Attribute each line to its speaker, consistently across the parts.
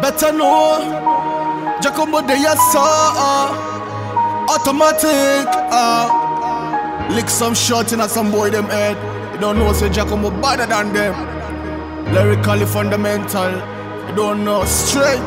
Speaker 1: better know. Jacombo they saw automatic. Lick some shot in at some boy them head. You don't know say Jacombo better than them. Lyrically fundamental. You don't know straight.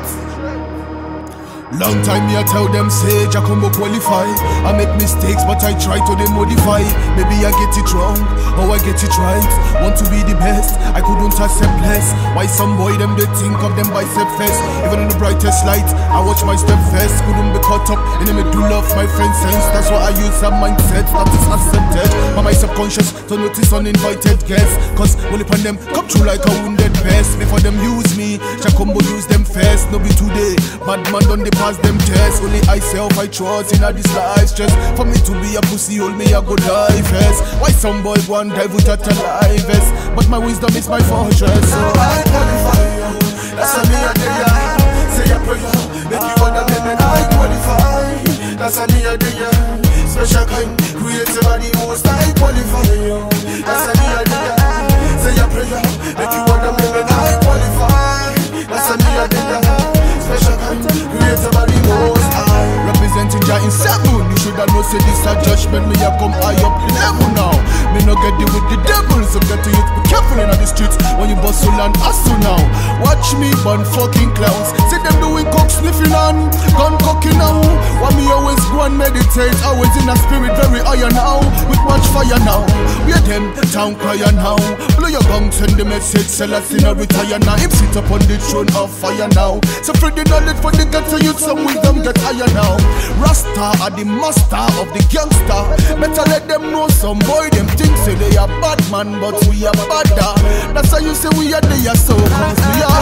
Speaker 1: Long time me I tell them say Jacombo qualify. I make mistakes but I try to them modify. Maybe I get it wrong or I get it right. Want to be the best, I couldn't accept less. Why some boy them they think of them bicep fest. Even in the brightest light, I watch my step first. Couldn't be caught up in the middle of my friend's sense. That's why I use a mindset that is accepted by my subconscious to notice uninvited guests. Cause only upon them come true like a wounded pest. Before them use me, Jacombo use them first. No be today, bad man done the pass them tests. Only I self I trust in a this life. Just for me to be a pussy, hold me a good life first. Why some boy go and dive without a life vest? But my wisdom is my fortress. So I qualify. That's a me a day. Say a prayer, make you wanna make me I qualify. That's a me a day. Special kind, creative and the most I qualify. That's a me a day. Say a prayer, make you wanna make me I qualify. That's a me a day. Special kind, creative and the most I representing Jah in 7. You shoulda know say this a judgment. Me a come high up the level now. Me no get deal with the devil, so get to it. Be careful in the streets when you bustle and hustle now. Watch me burn fucking clowns. See them doing coke sniffing and gun cocking now. Why me always go and meditate? Always in a spirit very higher now. With much fire now. We are them town crier now. Blow your gum, send the message. Sell us in a retire now. Him sit up on the throne of fire now. So spread the knowledge for the get to youth. Some wisdom get higher now. Rasta are the master of the gangster. Better let them know some boy them think say they are bad man, but we are badder. That's how you say we are there, so cause we are.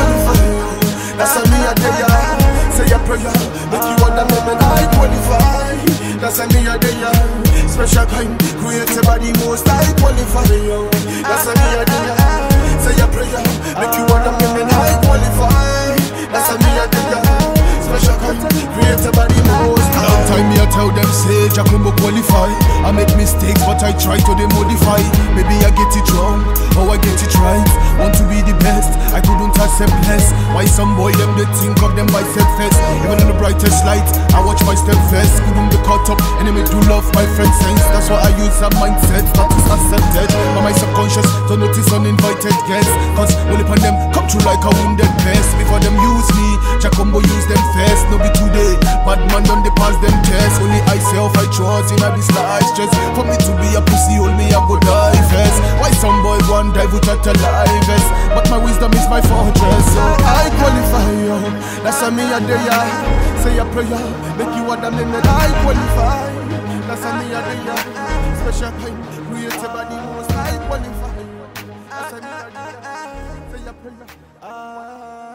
Speaker 1: That's how me a there. Say a prayer, make you wanna make me I qualify. That's how me a there. Special kind, creative by the most I qualify. That's how me a there. Say a prayer, make you wanna make me I qualify. That's how me a there. Special kind, creative by the most. Long time me I tell them say Jacombo qualify. I make mistakes but I try to them modify. Maybe I get it wrong or I get it right. Want to be the best, I couldn't accept less. Why some boy them they think of them bicep fest. Even in the brightest light, I watch my step first. Couldn't be caught up in the middle of my friend's sense. That's why I use a mindset that is accepted by my subconscious to notice uninvited guests. Cause only upon them come true like a wounded pest. Before them use me, Jacombo use them first. No be today, bad man done the pass them tests. Only I self I trust in a this life. Just for me to be a pussy, hold me a good life first. Why some boy go and dive without a life vest? But my wisdom is my fortress. So I qualify, yo. That's a me a day. Say a prayer, make you want a minute. I qualify. That's a me a day. Special kind, creative by the most I qualify. That's a me a day. Say a prayer.